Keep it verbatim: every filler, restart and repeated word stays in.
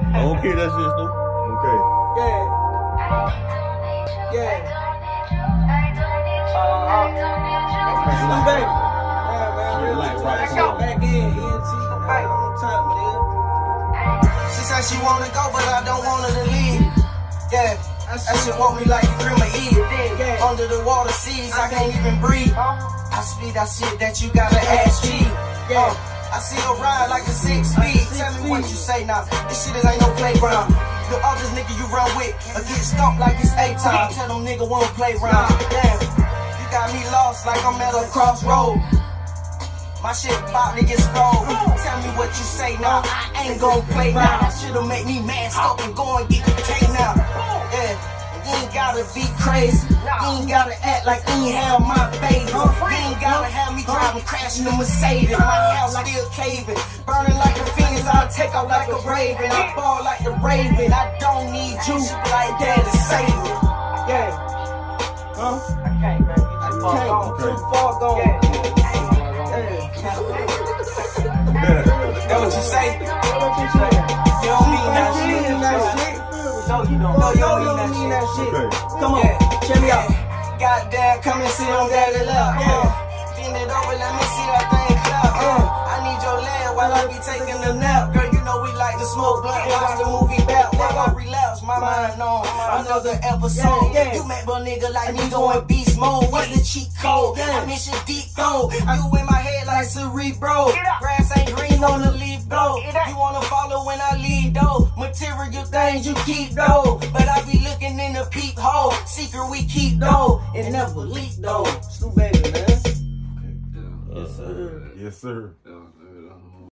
Okay, that's it, Snoop. Okay. Yeah. Yeah. Snoop, baby. Yeah, man. Real like right back in. E N T. On top, man. She said she wanna go, but I don't want her to leave. Yeah. That shit want me like Grandma Eve. Yeah. Under the water seas, I can't even breathe. I speed that shit that you gotta ask G. Yeah. I see her ride like a six speed. Tell me what you say now. This shit ain't no playground. The others nigga you run with, or get stumped like it's A-time. Tell them nigga won't play round. Damn, you got me lost like I'm at a crossroad. My shit about to get stole. Tell me what you say now. I ain't gon' play now. That shit'll make me mask up and go and get the K now. Yeah. You ain't gotta be crazy. You ain't gotta act like you ain't have my baby. You ain't gotta have me driving, crashing the Mercedes. My house still caving, burning like the Phoenix. I'll take out like a raven. I ball like the Raven. I don't need you like that to save it. Yeah. Huh? I can't, baby. I can't. Too far gone. Yeah. That what you say? You don't mean that shit. No, you don't. No, you don't mean that shit. Come on, check me out. Goddamn, come and sit on daddy lap. Yeah. Bend it over, let me see that thing clap. Yeah. I need your leg while I be taking a nap. Girl, you know we like to smoke blunt and watch the movie back. While I relapse, my mind on another episode. Yeah, yeah. You make a nigga like me going beast mode. What's the cheat code? I miss your deep throat. You in my head like Cerebro. Grass ain't green on the leaf though. You wanna follow when I lead though. Material things you keep though. But I be looking in the peephole. Secret we keep though. It never leak though. Snoop, baby, man. Okay. Yes, sir. Yes, sir.